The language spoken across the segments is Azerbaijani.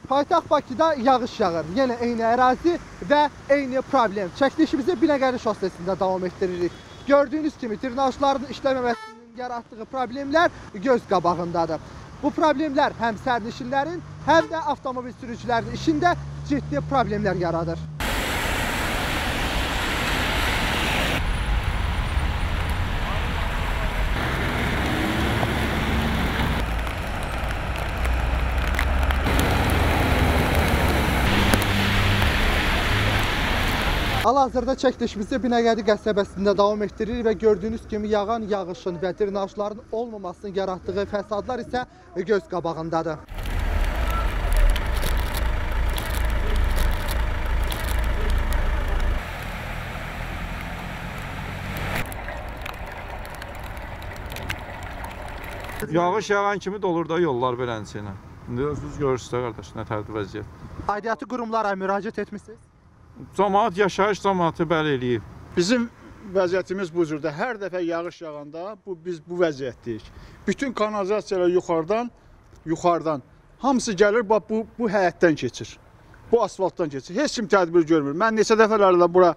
Paytaxt Bakıda yağış yağır. Yenə eyni ərazi və eyni problem. Çəkilişimizi Binəqədi şossesində davam etdiririk. Gördüyünüz kimi drenajların işləməməsinin yaratdığı problemlər göz qabağındadır. Bu problemlər həm sərnişinlərin, həm də avtomobil sürücülərinin işində ciddi problemlər yaradır. Hal-hazırda çəkilişimizi Binəqədi qəsəbəsində davam etdiririk və gördüyünüz kimi yağan yağışın və drenajların olmamasının yaratdığı fəsadlar isə göz qabağındadır. Yağış yağan kimi dolur da yollar beləncə ilə. İndi özünüz görürsünüz qardaş, nə tərtib vəziyyət. Aidiyyatı qurumlara müraciət etmişsiniz? Cəmaət yaşayış cəmaəti bəli eləyib. Bizim vəziyyətimiz bu cürdə. Hər dəfə yağış yağanda biz bu vəziyyətdəyik. Bütün kanalizasiyalar yuxarıdan hamısı gəlir bu həyətdən keçir. Bu asfaltdan keçir. Heç kim tədbir görmür. Mən neçə dəfələrlə bura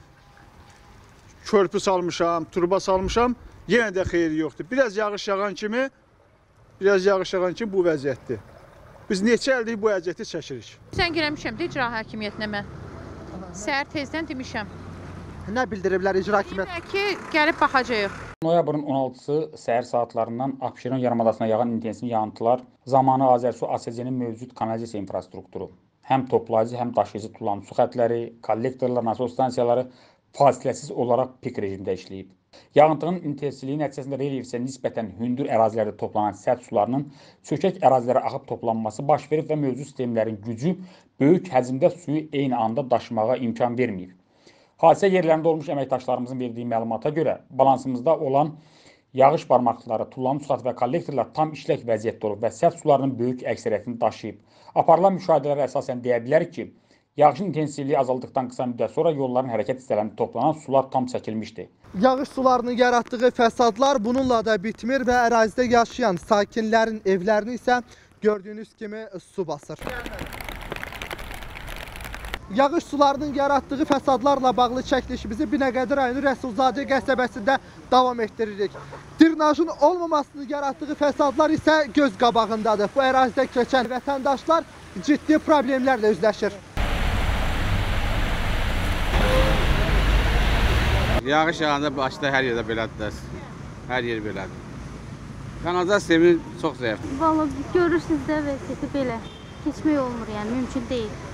körpü salmışam, turba salmışam. Yenə də xeyri yoxdur. Biraz yağış yağan kimi bu vəziyyətdir. Biz neçə ildir bu vəziyyəti çəkirik. Sən girəmişəm də icra hakimiyyətinə mən. Səhər tezdən demişəm. Nə bildiriblər icra hakimiyyət? Deyirlər ki, gəlib baxacağıq. Noyabrın 16-sı səhər saatlarından Abşeron yarımadasına yağan intensiv yağıntılar zamanı Azərsu ASC-nin mövcud kanalizasiya infrastrukturu, həm toplayıcı, həm daşıyıcı tullanmış su xətləri, kollektorlar, nasos stansiyaları fasiləsiz olaraq pik rejimdə işləyib. Yağıntının intensivliyi nəticəsində relyefisə nisbətən hündür ərazilərdə toplanan sərt sularının çökək ərazilərə axıb toplanması baş verib və mövcud sistemlərin gücü böyük həcmdə suyu eyni anda daşımağa imkan verməyib. Hadisə yerlərində olmuş əməkdaşlarımızın verdiyi məlumata görə balansımızda olan yağış barmaqlıqları, tullanmış su xətti və kollektorlar tam işlək vəziyyətdə olub və sərt sularının böyük əksəriyyətini daşıyıb. Aparılan müşahidələrə əsasən deyə bilərik ki, yağışın intensivliyi azaldıqdan qısa müddət sonra yolların hərəkət hissələrində toplanan sular tam çəkilmişdi. Yağış sularının yaratdığı fəsadlar bununla da bitmir və ərazidə yaşayan sakinlərin evlərini isə gördüyünüz kimi su basır. Yağış sularının yaratdığı fəsadlarla bağlı çəkilişimizi Binəqədi rayonu Rəsulzadə qəsəbəsində davam etdiririk. Drenajın olmamasının yaratdığı fəsadlar isə göz qabağındadır. Bu ərazidə keçən vətəndaşlar ciddi problemlərlə üzləşir. Yağış yağanda başda hər yerdə belədir. Hər yer belədir. Kanalizasiya sistemi çox zəifdir. Vallahi görürsünüz də vəziyyəti belə. Keçmək olmur, yəni mümkün deyil.